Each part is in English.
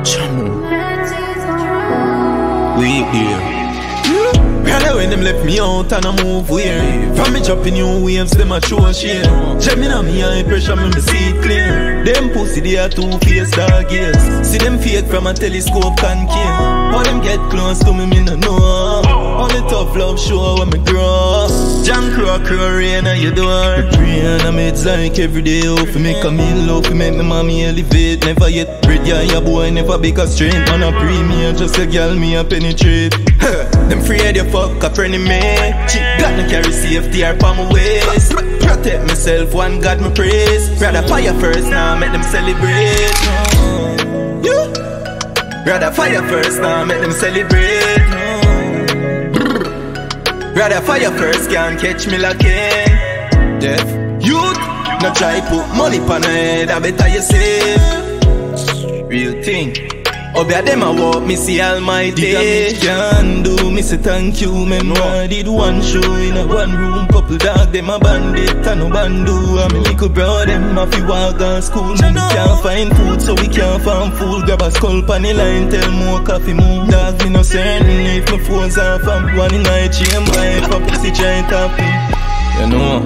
Channel. Wait there. Rather when them left me out and I move weird. From me dropping new waves, them a show share. Jamming on me high pressure, me see it clear. Them pussy they are two-faced dog ears. See them fake from a telescope concave. How them get close to me no know. Only tough love show when me grow. Jam crow rain at your door. Rain I made like every day. Off to make a meal, off to make me mommy elevate. Never yet bread, yeah, your boy never big a strength. Man a premium, just a girl me a penetrate. Them afraid you fuck a friend of me. She got me carry safety her pa my waist. Protect myself, one God me praise. Rather fire first now, make them celebrate. Rather fire first now, make them celebrate. Rather fire first, can't catch me like it. Deaf youth, no try put money pon her head, I better you save. Real thing. Obia them a walk, me see almighty. The can do, me say thank you. Remember I did one show in a one room. Couple dog, them a bandit and no bandu. And me little bro, them a fi walk on school. Me can't find food, so we can't farm food. Grab a skull pan the line, tell more coffee move. Dog me no certain if my phone's off. I'm one in night, GM for pussy trying to me. You know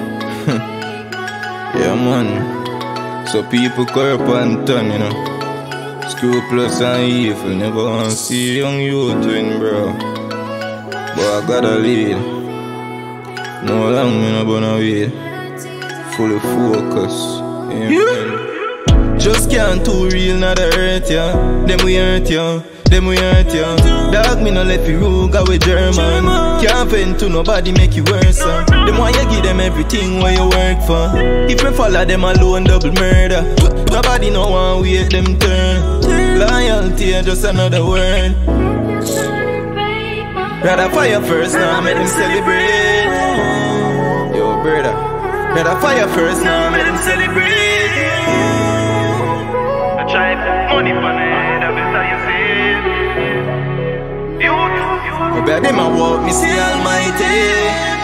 yeah man. So people curb and turn, you know. Screw plus and evil, never want to see young youth win, bro. But I gotta lead. No long me no gonna wait. Fully focus. Amen. Just can't too real, not the hurt ya. Them we hurt ya, them we hurt ya. Dog me no left you rogue with German. Can't vent to nobody make you worse. Them want you give them everything where you work for. If me follow them alone, double murder. Nobody no want wait them turn. Loyalty is just another word. Rather fire first now, make them celebrate. Yo brother, rather fire first now, make them celebrate. I try to money for me, I better you save. But them a walk, me see almighty.